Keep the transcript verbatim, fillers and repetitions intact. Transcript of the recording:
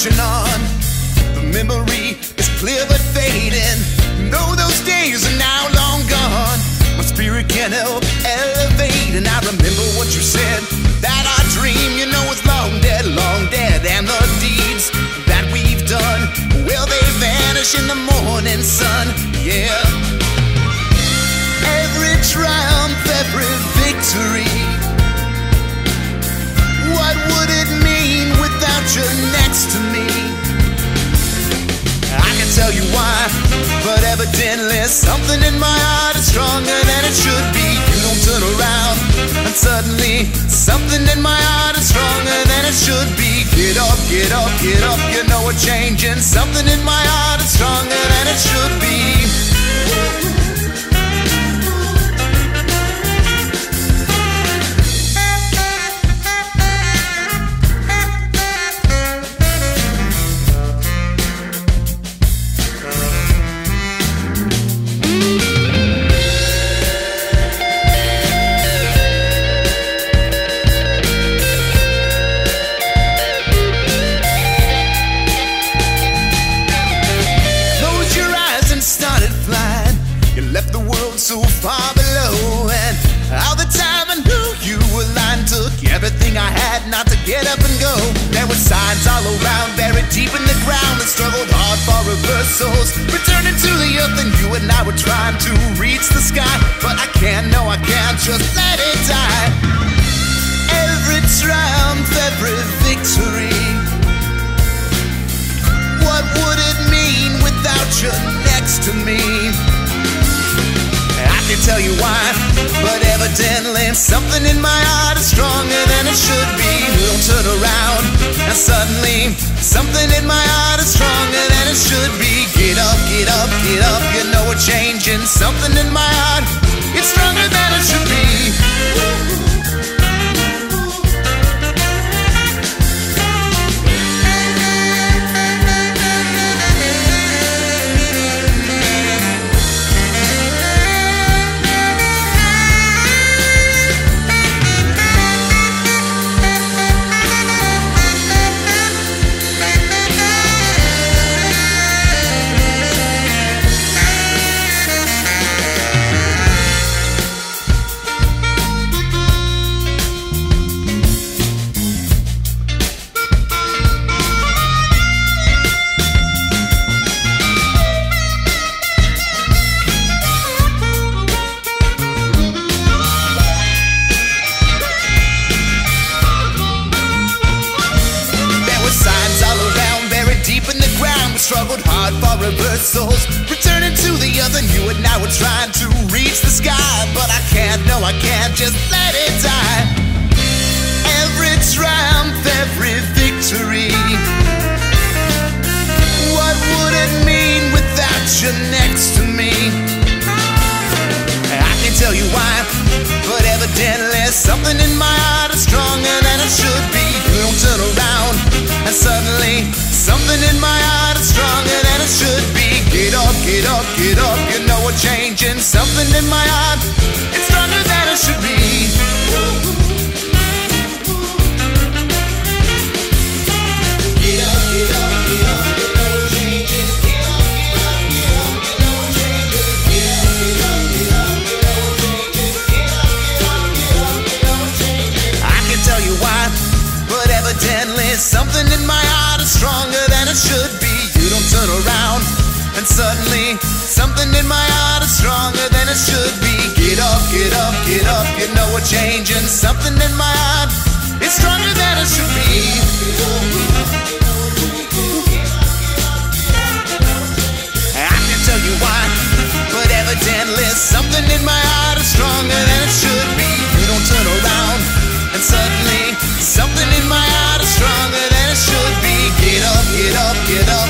marching on. The memory is clear but fading. Though those days are now long gone, my spirit can't help elevate. And I remember what you said, that our dream, you know, is long dead, long dead. And the deeds that we've done, well, they vanish in the morning sun, yeah. Every triumph, every victory, what would it mean without you next to me? I can tell you why, but evidently something in my heart is stronger than it should be. You don't turn around, and suddenly something in my heart is stronger than it should be. Get up, get up, get up, you know we're changing. Something in my heart is stronger than it should be. So far below, and all the time I knew you were lying. Took everything I had not to get up and go. There were signs all around, buried deep in the ground, that struggled hard for reversals, returning to the earth. And you and I were trying to reach the sky, but I can't, no I can't just let it die. Every triumph, every victory, what would it mean without you next to me? I can tell you why, but evidently something in my heart is stronger than it should be. We'll turn around, and suddenly something in my heart is stronger than it should be. Get up, get up, get up, you know we're changing. Something in my heart, it's stronger than it should be. Struggled hard for reversals, returning to the other. You and I were trying to reach the sky, but I can't, no I can't just let it die. Every triumph, every victory, what would it mean without you next to me? I can tell you why, but evidently something in my heart is stronger than it should be. You don't turn around, and suddenly something in my heart is stronger than it should be. Get up, get up, get up, you know we're changing. Something in my heart, it's stronger than it should be. Get up, get up, get up, you know we're changing. Get up, get up, get up, you know we're changing. Get up, get up, get up, you know we're changing. Get up, get up, get up, you know we're changing. I can tell you why, but evidently something in my heart is stronger than it should be. You don't turn around, and suddenly something in my heart is stronger than it should be. Get up, get up, get up, you know we're changing. Something in my heart is stronger than it should be. I can tell you why, but evidently something in my heart is stronger than it should be. You don't turn around, and suddenly something in my heart is stronger than it should be. Get up, get up, get up.